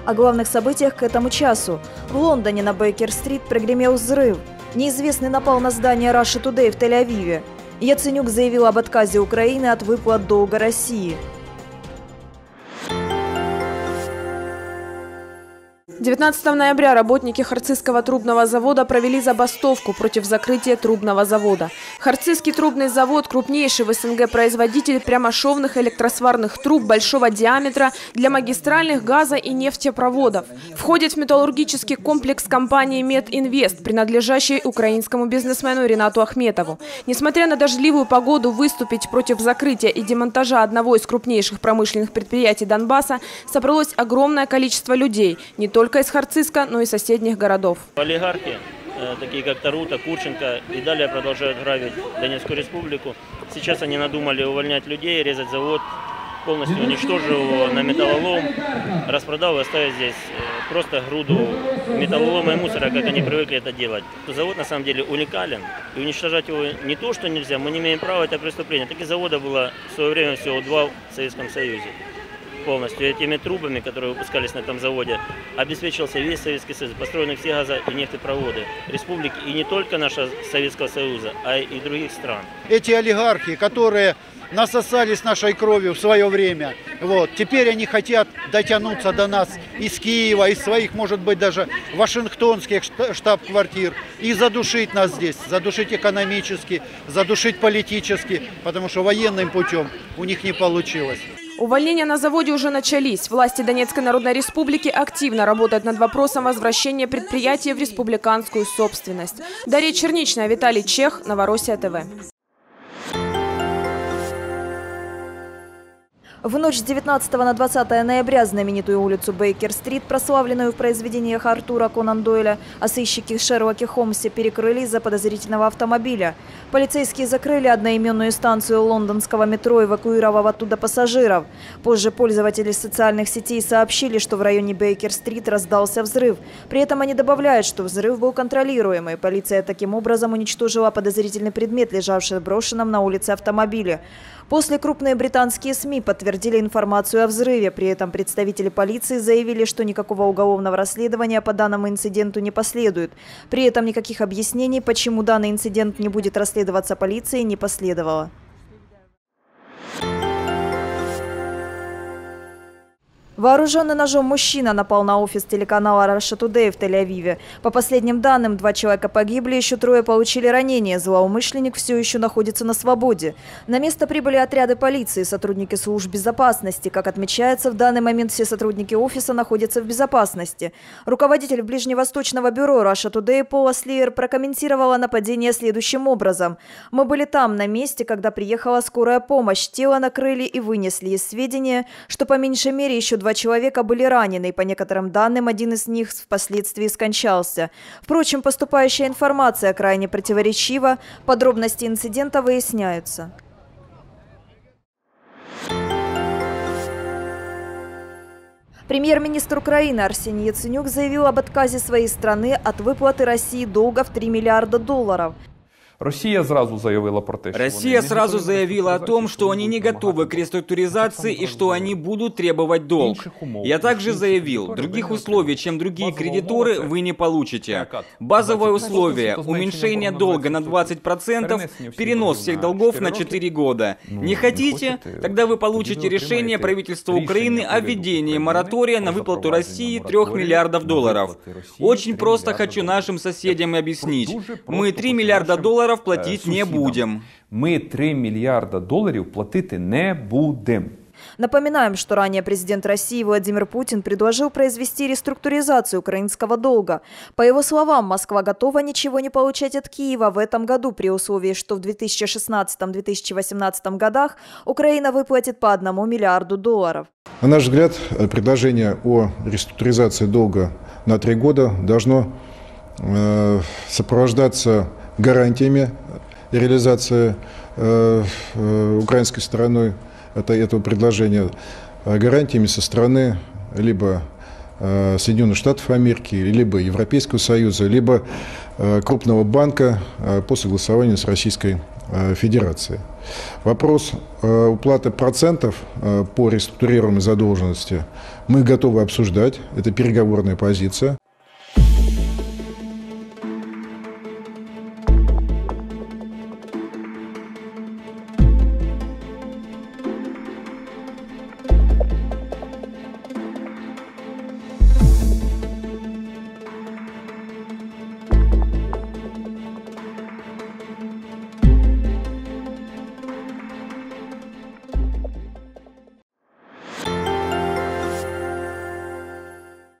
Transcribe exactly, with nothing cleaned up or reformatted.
О главных событиях к этому часу. В Лондоне на Бейкер-стрит прогремел взрыв. Неизвестный напал на здание Russia Today в Тель-Авиве. Яценюк заявил об отказе Украины от выплат долга России. девятнадцатого ноября работники Харцизского трубного завода провели забастовку против закрытия трубного завода. Харцизский трубный завод – крупнейший в СНГ производитель прямошовных электросварных труб большого диаметра для магистральных газо- и нефтепроводов. Входит в металлургический комплекс компании «Мединвест», принадлежащей украинскому бизнесмену Ринату Ахметову. Несмотря на дождливую погоду, выступить против закрытия и демонтажа одного из крупнейших промышленных предприятий Донбасса собралось огромное количество людей, не только из Харцизска, но и соседних городов. Олигархи, такие как Тарута, Курченко, и далее продолжают грабить Донецкую республику. Сейчас они надумали увольнять людей, резать завод, полностью уничтожив его на металлолом, распродав и оставив здесь просто груду металлолома и мусора, как они привыкли это делать. Завод на самом деле уникален, и уничтожать его не то, что нельзя, мы не имеем права, это преступление. Таких заводов было в свое время всего два в Советском Союзе. Полностью этими трубами, которые выпускались на этом заводе, обеспечивался весь Советский Союз, построены все газо- и нефтепроводы республики, и не только нашего Советского Союза, а и других стран. Эти олигархи, которые насосались нашей кровью в свое время, вот, теперь они хотят дотянуться до нас из Киева, из своих, может быть, даже вашингтонских штаб-квартир и задушить нас здесь, задушить экономически, задушить политически, потому что военным путем у них не получилось. Увольнения на заводе уже начались. Власти Донецкой Народной Республики активно работают над вопросом возвращения предприятия в республиканскую собственность. Дарья Черничная, Виталий Чех, Новороссия ТВ. В ночь с девятнадцатого на двадцатое ноября знаменитую улицу Бейкер-стрит, прославленную в произведениях Артура Конан Дойля о сыщике Шерлоке Холмсе, перекрыли из-за подозрительного автомобиля. Полицейские закрыли одноименную станцию лондонского метро, эвакуировав оттуда пассажиров. Позже пользователи социальных сетей сообщили, что в районе Бейкер-стрит раздался взрыв. При этом они добавляют, что взрыв был контролируемый. Полиция таким образом уничтожила подозрительный предмет, лежавший в брошенном на улице автомобиле. После крупные британские СМИ подтвердили информацию о взрыве. При этом представители полиции заявили, что никакого уголовного расследования по данному инциденту не последует. При этом никаких объяснений, почему данный инцидент не будет расследоваться полицией, не последовало. Вооруженный ножом мужчина напал на офис телеканала Russia Today в Тель-Авиве. По последним данным, два человека погибли, еще трое получили ранения. Злоумышленник все еще находится на свободе. На место прибыли отряды полиции, сотрудники служб безопасности. Как отмечается, в данный момент все сотрудники офиса находятся в безопасности. Руководитель ближневосточного бюро Russia Today Пола Слиер прокомментировала нападение следующим образом. «Мы были там, на месте, когда приехала скорая помощь. Тело накрыли и вынесли. Есть сведения, что по меньшей мере еще два человека были ранены, и по некоторым данным один из них впоследствии скончался. Впрочем, поступающая информация крайне противоречива, подробности инцидента выясняются». Премьер-министр Украины Арсений Яценюк заявил об отказе своей страны от выплаты России долга в три миллиарда долларов. Россия сразу заявила про те, Россия сразу заявила о том, что они не готовы к реструктуризации и что они будут требовать долг. Я также заявил, других условий, чем другие кредиторы, вы не получите. Базовое условие – уменьшение долга на двадцать процентов, перенос всех долгов на четыре года. Не хотите? Тогда вы получите решение правительства Украины о введении моратория на выплату России трёх миллиардов долларов. Очень просто хочу нашим соседям объяснить. Мы три миллиарда долларов платить не будем. Мы три миллиарда долларов платить не будем. Напоминаем, что ранее президент России Владимир Путин предложил произвести реструктуризацию украинского долга. По его словам, Москва готова ничего не получать от Киева в этом году, при условии, что в две тысячи шестнадцатом — две тысячи восемнадцатом годах Украина выплатит по одному миллиарду долларов. На наш взгляд, предложение о реструктуризации долга на три года должно э, сопровождаться гарантиями реализации э, э, украинской стороной это, этого предложения, гарантиями со стороны либо э, Соединенных Штатов Америки, либо Европейского Союза, либо э, крупного банка э, по согласованию с Российской Федерации. Вопрос уплаты процентов по реструктурируемой задолженности мы готовы обсуждать. Это переговорная позиция.